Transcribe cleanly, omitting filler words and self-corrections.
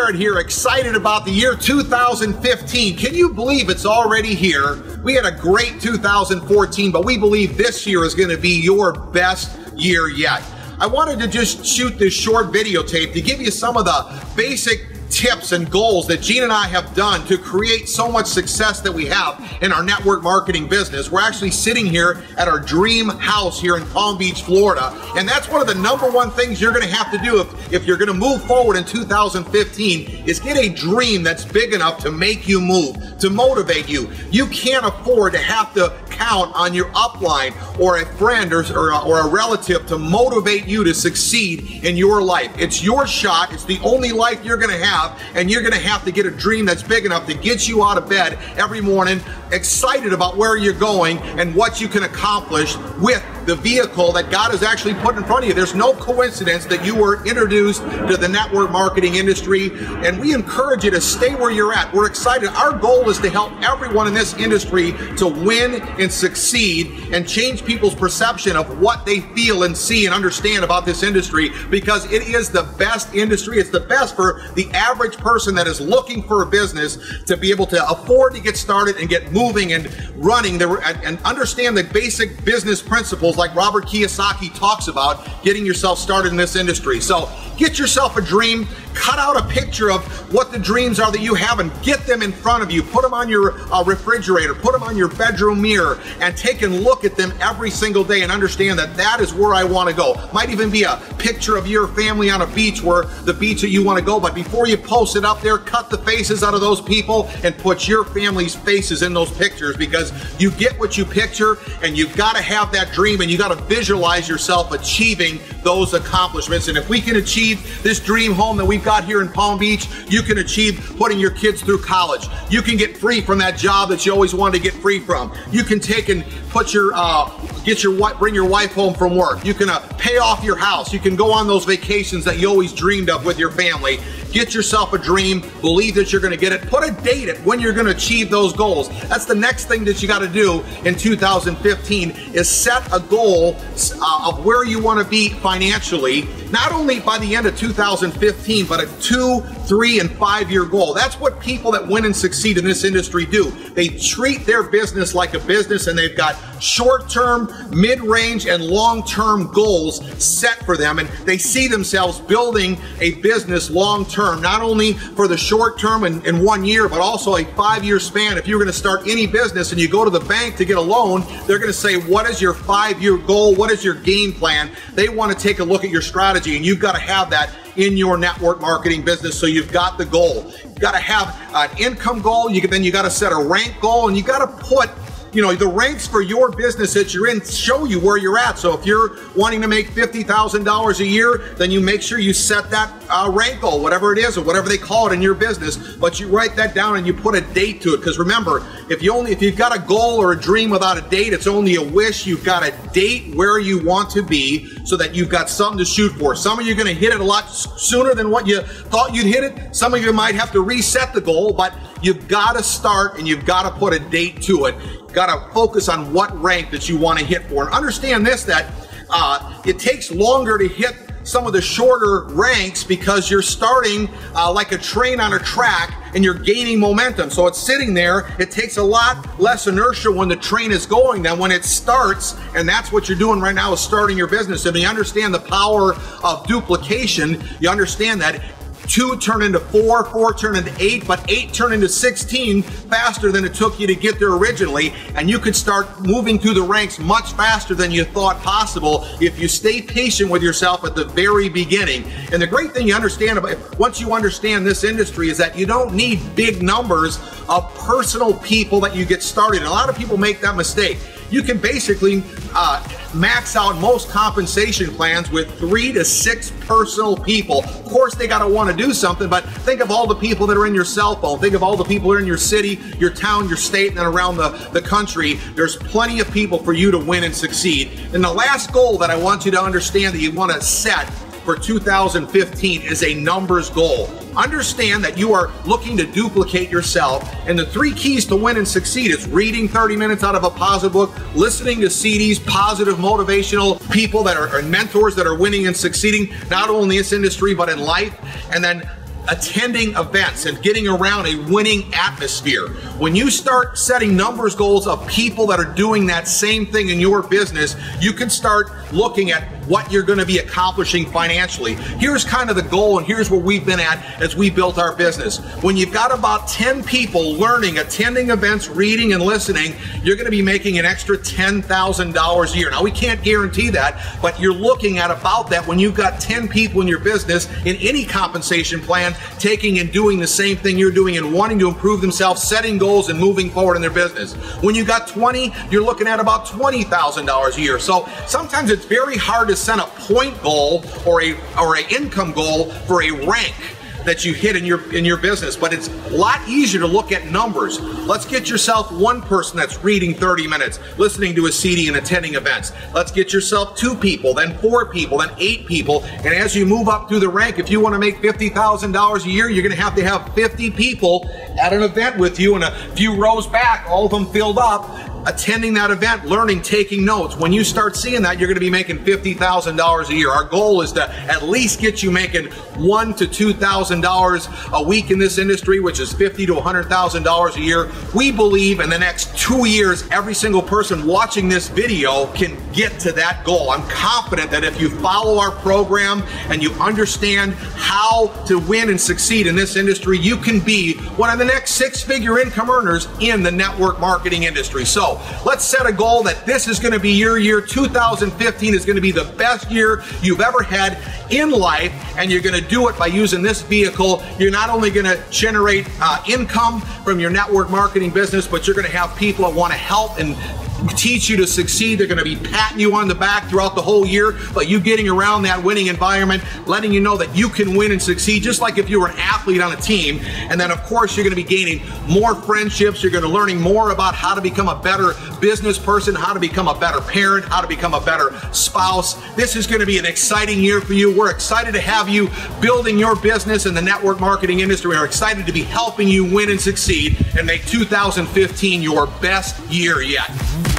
Barrett here, excited about the year 2015. Can you believe it's already here? We had a great 2014, but we believe this year is going to be your best year yet. I wanted to just shoot this short videotape to give you some of the basic tips and goals that Gene and I have done to create so much success that we have in our network marketing business. We're actually sitting here at our dream house here in Palm Beach, Florida, and that's one of the #1 things you're going to have to do if you're going to move forward in 2015 is get a dream that's big enough to make you move, to motivate you. You can't afford to have to count on your upline or a friend or a relative to motivate you to succeed in your life. It's your shot. It's the only life you're going to have, and you're going to have to get a dream that's big enough to get you out of bed every morning, excited about where you're going and what you can accomplish with the vehicle that God has actually put in front of you. There's no coincidence that you were introduced to the network marketing industry, and we encourage you to stay where you're at. We're excited. Our goal is to help everyone in this industry to win and succeed and change people's perception of what they feel and see and understand about this industry, because it is the best industry. It's the best for the average person that is looking for a business to be able to afford to get started and get moving and running and understand the basic business principles like Robert Kiyosaki talks about, getting yourself started in this industry. So get yourself a dream, cut out a picture of what the dreams are that you have and get them in front of you. Put them on your refrigerator, put them on your bedroom mirror, and take a look at them every single day and understand that that is where I want to go. Might even be a picture of your family on a beach, where the beach that you want to go, but before you post it up there, cut the faces out of those people and put your family's faces in those pictures, because you get what you picture, and you've got to have that dream and you got to visualize yourself achieving those accomplishments. And if we can achieve this dream home that we've got here in Palm Beach, you can achieve putting your kids through college. You can get free from that job that you always wanted to get free from. You can take and put your bring your wife home from work. You can pay off your house. You can go on those vacations that you always dreamed of with your family. Get yourself a dream, believe that you're going to get it, put a date at when you're going to achieve those goals. That's the next thing that you got to do in 2015, is set a goal of where you want to be financially, not only by the end of 2015, but a 2, 3, and 5-year goal. That's what people that win and succeed in this industry do. They treat their business like a business, and they've got short-term, mid-range, and long-term goals set for them, and they see themselves building a business long-term, not only for the short term in 1 year, but also a 5-year span. If you're going to start any business and you go to the bank to get a loan, they're going to say, what is your 5-year goal? What is your game plan? They want to take a look at your strategy, and you've got to have that in your network marketing business. So you've got the goal. You've got to have an income goal. Then you got to set a rank goal, and you got to put the ranks for your business that you're in show you where you're at. So if you're wanting to make $50,000 a year, then you make sure you set that rank goal, whatever it is, or whatever they call it in your business, but you write that down and you put a date to it. Because remember, if you've got a goal or a dream without a date, it's only a wish. You've got to date where you want to be so that you've got something to shoot for. Some of you are going to hit it a lot sooner than what you thought you'd hit it. Some of you might have to reset the goal, but you've got to start and you've got to put a date to it. You've got to focus on what rank that you want to hit for. And understand this, that it takes longer to hit some of the shorter ranks because you're starting like a train on a track and you're gaining momentum. So it's sitting there. It takes a lot less inertia when the train is going than when it starts, and that's what you're doing right now, is starting your business. And you understand the power of duplication. You understand that 2 turn into 4, 4 turn into 8, but 8 turn into 16 faster than it took you to get there originally. And you could start moving through the ranks much faster than you thought possible if you stay patient with yourself at the very beginning. And the great thing you understand about, once you understand this industry, is that you don't need big numbers of personal people that you get started. And a lot of people make that mistake. You can basically max out most compensation plans with 3 to 6 personal people. Of course, they got to want to do something, but think of all the people that are in your cell phone. Think of all the people that are in your city, your town, your state, and around the country. There's plenty of people for you to win and succeed. And the last goal that I want you to understand that you want to set for 2015 is a numbers goal. Understand that you are looking to duplicate yourself, and the 3 keys to win and succeed is reading 30 minutes out of a positive book, listening to CDs, positive motivational people that are mentors that are winning and succeeding, not only in this industry but in life, and then attending events and getting around a winning atmosphere. When you start setting numbers goals of people that are doing that same thing in your business, you can start looking at what you're going to be accomplishing financially. Here's kind of the goal, and here's where we've been at as we built our business. When you've got about 10 people learning, attending events, reading, and listening, you're going to be making an extra $10,000 a year. Now, we can't guarantee that, but you're looking at about that when you've got 10 people in your business in any compensation plan taking and doing the same thing you're doing and wanting to improve themselves, setting goals, and moving forward in their business. When you got 20, you're looking at about $20,000 a year. So sometimes it's very hard to set a point goal or a income goal for a rank that you hit in your business, but it's a lot easier to look at numbers. Let's get yourself one person that's reading 30 minutes, listening to a CD, and attending events. Let's get yourself 2 people, then 4 people, then 8 people, and as you move up through the rank, if you want to make $50,000 a year, you're going to have 50 people at an event with you, and a few rows back, all of them filled up, attending that event, learning, taking notes. When you start seeing that, you're going to be making $50,000 a year. Our goal is to at least get you making $1,000 to $2,000 a week in this industry, which is $50,000 to $100,000 a year. We believe in the next 2 years, every single person watching this video can get to that goal. I'm confident that if you follow our program and you understand how to win and succeed in this industry, you can be one of the next 6-figure income earners in the network marketing industry. So let's set a goal that this is going to be your year. 2015 is going to be the best year you've ever had in life, and you're going to do it by using this vehicle. You're not only going to generate income from your network marketing business, but you're going to have people that want to help and teach you to succeed. They're going to be patting you on the back throughout the whole year, but you getting around that winning environment, letting you know that you can win and succeed, just like if you were an athlete on a team. And then, of course, you're going to be gaining more friendships. You're going to learning more about how to become a better business person, how to become a better parent, how to become a better spouse. This is going to be an exciting year for you. We're excited to have you building your business in the network marketing industry. We're excited to be helping you win and succeed and make 2015 your best year yet.